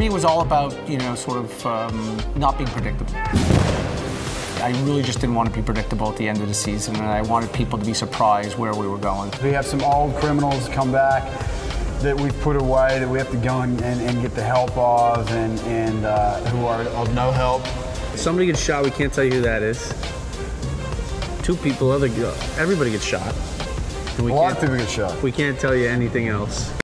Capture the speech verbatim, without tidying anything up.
me, it was all about, you know, sort of um, not being predictable. I really just didn't want to be predictable at the end of the season, and I wanted people to be surprised where we were going. We have some old criminals come back that we've put away that we have to go and, and, and get the help of, and, and uh, who are of no help. Somebody gets shot, we can't tell you who that is. Two people, other everybody gets shot. A lot of people get shot. We can't tell you anything else.